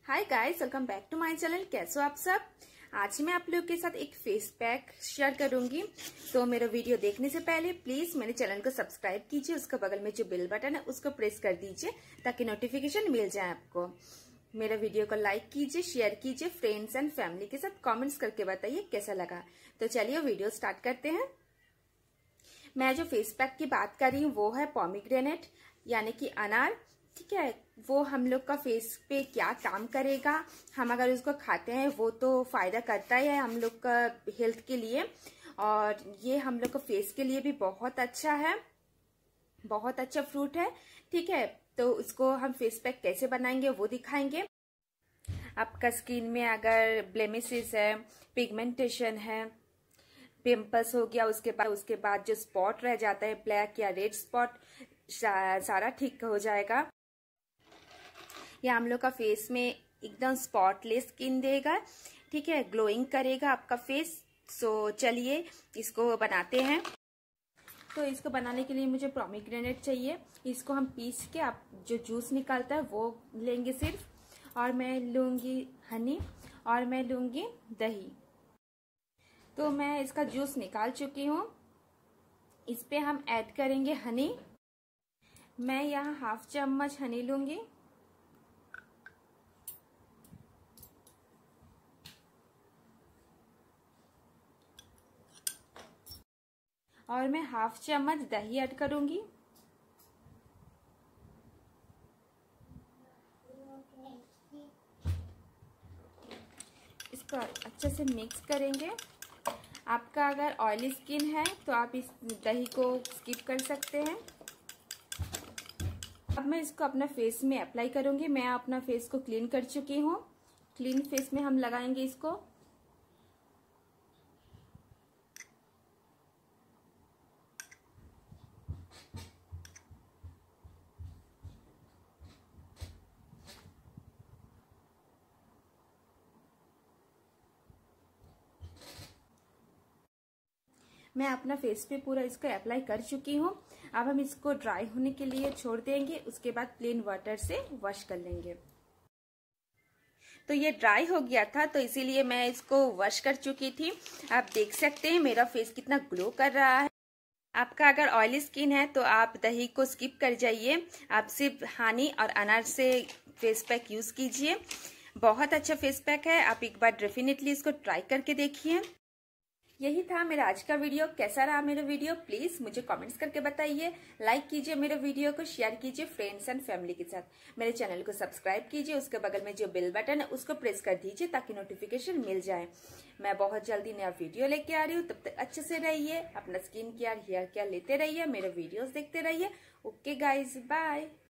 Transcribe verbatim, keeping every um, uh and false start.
Hi guys, welcome back to my channel. कैसे हो आप सब। आज मैं आप लोगों के साथ एक फेस पैक शेयर करूंगी। तो मेरा वीडियो देखने से पहले प्लीज मेरे चैनल को सब्सक्राइब कीजिए। उसके बगल में जो बेल बटन है उसको प्रेस कर दीजिए ताकि नोटिफिकेशन मिल जाए आपको। मेरा वीडियो को लाइक कीजिए, शेयर कीजिए फ्रेंड्स एंड फैमिली के साथ। कॉमेंट्स करके बताइए कैसा लगा। तो चलिए वीडियो स्टार्ट करते हैं। मैं जो फेस पैक की बात कर रही हूँ वो है पोमीग्रेनेट यानी कि अनार। ठीक है, वो हम लोग का फेस पे क्या काम करेगा, हम अगर उसको खाते हैं वो तो फायदा करता ही है हम लोग का हेल्थ के लिए, और ये हम लोग का फेस के लिए भी बहुत अच्छा है, बहुत अच्छा फ्रूट है। ठीक है, तो उसको हम फेस पैक कैसे बनाएंगे वो दिखाएंगे। आपका स्किन में अगर ब्लेमिसेस है, पिगमेंटेशन है, पिंपल्स हो गया, उसके बाद उसके बाद जो स्पॉट रह जाता है ब्लैक या रेड स्पॉट, सारा ठीक हो जाएगा। ये हम लोग का फेस में एकदम स्पॉटलेस स्किन देगा। ठीक है, ग्लोइंग करेगा आपका फेस। सो चलिए इसको बनाते हैं। तो इसको बनाने के लिए मुझे पोमीग्रेनेट चाहिए। इसको हम पीस के आप जो जूस निकालता है वो लेंगे सिर्फ, और मैं लूंगी हनी, और मैं लूंगी दही। तो मैं इसका जूस निकाल चुकी हूँ। इस पे हम ऐड करेंगे हनी। मैं यहाँ हाफ चम्मच हनी लूंगी, और मैं हाफ चम्मच दही ऐड करूंगी। इसको अच्छे से मिक्स करेंगे। आपका अगर ऑयली स्किन है तो आप इस दही को स्किप कर सकते हैं। अब मैं इसको अपना फेस में अप्लाई करूंगी। मैं अपना फेस को क्लीन कर चुकी हूँ। क्लीन फेस में हम लगाएंगे इसको। मैं अपना फेस पे पूरा इसको अप्लाई कर चुकी हूँ। अब हम इसको ड्राई होने के लिए छोड़ देंगे। उसके बाद प्लेन वाटर से वॉश कर लेंगे। तो ये ड्राई हो गया था तो इसीलिए मैं इसको वॉश कर चुकी थी। आप देख सकते हैं मेरा फेस कितना ग्लो कर रहा है। आपका अगर ऑयली स्किन है तो आप दही को स्किप कर जाइए। आप सिर्फ हनी और अनार से फेस पैक यूज कीजिए। बहुत अच्छा फेस पैक है। आप एक बार डेफिनेटली इसको ट्राई करके देखिए। यही था मेरा आज का वीडियो। कैसा रहा मेरा वीडियो प्लीज मुझे कमेंट्स करके बताइए। लाइक कीजिए मेरे वीडियो को, शेयर कीजिए फ्रेंड्स एंड फैमिली के साथ। मेरे चैनल को सब्सक्राइब कीजिए। उसके बगल में जो बेल बटन है उसको प्रेस कर दीजिए ताकि नोटिफिकेशन मिल जाए। मैं बहुत जल्दी नया वीडियो लेके आ रही हूँ। तब तक अच्छे से रहिए, अपना स्किन केयर, हेयर केयर लेते रहिए, मेरे वीडियोज देखते रहिए। Okay guys, bye.